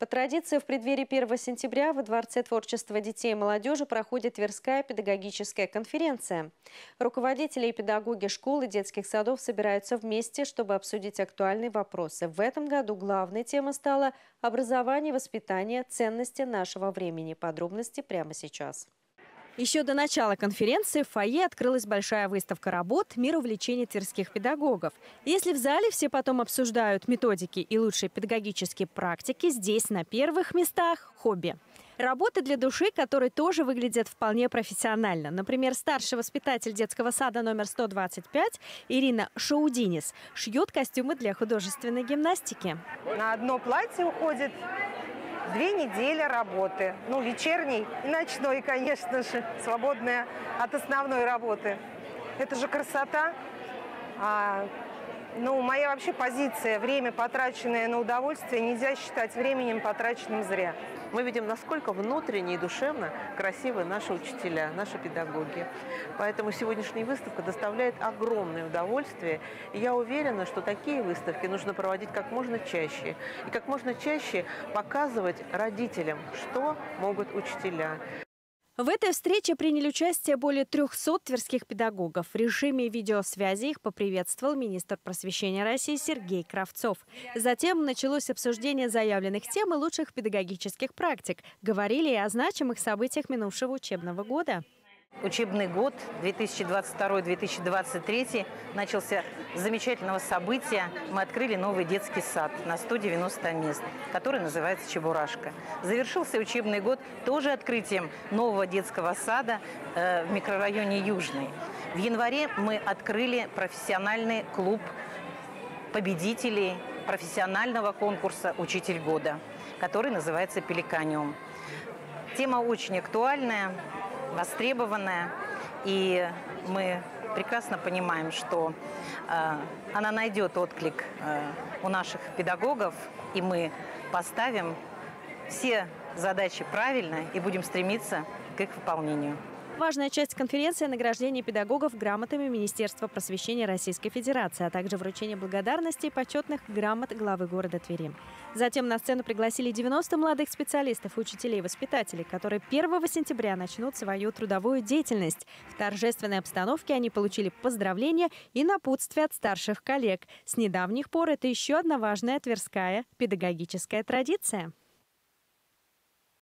По традиции, в преддверии 1 сентября во Дворце творчества детей и молодежи проходит Тверская педагогическая конференция. Руководители и педагоги школ и детских садов собираются вместе, чтобы обсудить актуальные вопросы. В этом году главной темой стала образование и воспитание, ценности нашего времени. Подробности прямо сейчас. Еще до начала конференции в фойе открылась большая выставка работ «Мир увлечений тверских педагогов». Если в зале все потом обсуждают методики и лучшие педагогические практики, здесь на первых местах хобби. Работы для души, которые тоже выглядят вполне профессионально. Например, старший воспитатель детского сада номер 125 Ирина Шаудинис шьет костюмы для художественной гимнастики. На одно платье уходит 2 недели работы. Ну, вечерней и ночной, конечно же, свободная от основной работы. Это же красота. Моя вообще позиция: время, потраченное на удовольствие, нельзя считать временем, потраченным зря. Мы видим, насколько внутренне и душевно красивы наши учителя, наши педагоги. Поэтому сегодняшняя выставка доставляет огромное удовольствие. И я уверена, что такие выставки нужно проводить как можно чаще. И как можно чаще показывать родителям, что могут учителя. В этой встрече приняли участие более 300 тверских педагогов. В режиме видеосвязи их поприветствовал министр просвещения России Сергей Кравцов. Затем началось обсуждение заявленных тем и лучших педагогических практик. Говорили и о значимых событиях минувшего учебного года. Учебный год 2022-2023 начался с замечательного события. Мы открыли новый детский сад на 190 мест, который называется «Чебурашка». Завершился учебный год тоже открытием нового детского сада в микрорайоне Южный. В январе мы открыли профессиональный клуб победителей профессионального конкурса «Учитель года», который называется «Пеликаниум». Тема очень актуальная, востребованная, и мы прекрасно понимаем, что она найдет отклик у наших педагогов, и мы поставим все задачи правильно и будем стремиться к их выполнению. Важная часть конференции – награждение педагогов грамотами Министерства просвещения Российской Федерации, а также вручение благодарности и почетных грамот главы города Твери. Затем на сцену пригласили 90 молодых специалистов, учителей и воспитателей, которые 1 сентября начнут свою трудовую деятельность. В торжественной обстановке они получили поздравления и напутствие от старших коллег. С недавних пор это еще одна важная тверская педагогическая традиция.